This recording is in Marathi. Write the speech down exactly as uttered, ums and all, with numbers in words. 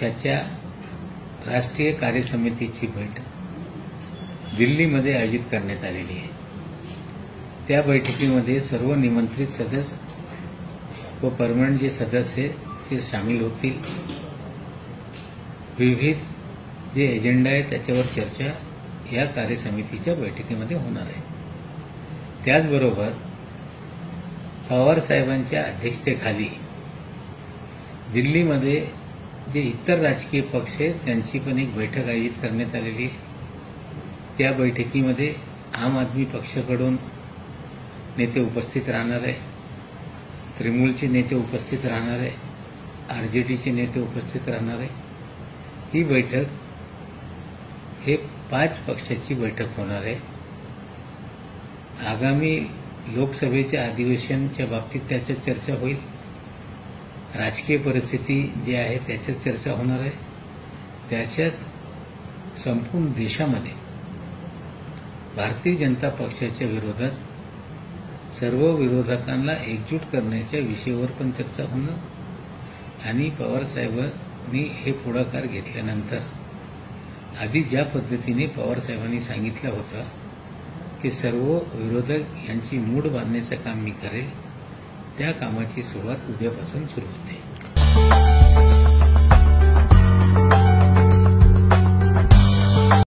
पक्षाच्या राष्ट्रीय कार्यसमितीची बैठक दिल्लीमध्ये आयोजित करण्यात आलेली आहे। त्या बैठकीमध्ये सर्व निमंत्रित सदस्य व परमनंट जे सदस्य ते सामील होतील। विविध जे एजेंडा आहे त्याच्यावर चर्चा या कार्यसमितीच्या बैठकीमध्ये होणार आहे। त्याचबरोबर पवार साहेबांच्या अध्यक्षतेखाली दिल्लीमध्ये जे इतर राजकीय पक्ष आहेत त्यांची पण एक बैठक आयोजित करण्यात आलेली आहे। त्या बैठकीमध्ये आम आदमी पक्षाकडून नेते उपस्थित राहणार आहे, तृणमूलचे नेते उपस्थित राहणार आहे, आरजेडीचे नेते उपस्थित राहणार आहे। ही बैठक हे पाच पक्षाची बैठक होणार आहे। आगामी लोकसभेच्या अधिवेशनाच्या बाबतीत त्याच्यात चर्चा होईल। राजकीय परिस्थिती जी आहे त्याच्यात चर्चा होणार आहे। त्याच्यात संपूर्ण देशामध्ये भारतीय जनता पक्षाच्या विरोधात सर्व विरोधकांना एकजूट करण्याच्या विषयावर पण चर्चा होणार आणि पवार साहेबांनी हे पुढाकार घेतल्यानंतर आधी ज्या पद्धतीने पवार साहेबांनी सांगितलं होतं की सर्व विरोधक यांची मूठ बांधण्याचं काम मी करेल, त्या कामाची सुरुवात उद्यापासून सुरू होते।